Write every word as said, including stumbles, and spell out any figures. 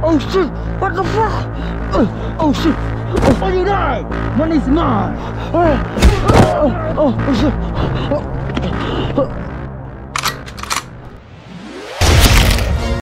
Oh shit! What the fuck? Uh, oh shit! Oh, you die! Money's mine! Oh, oh, oh shit! Oh, oh.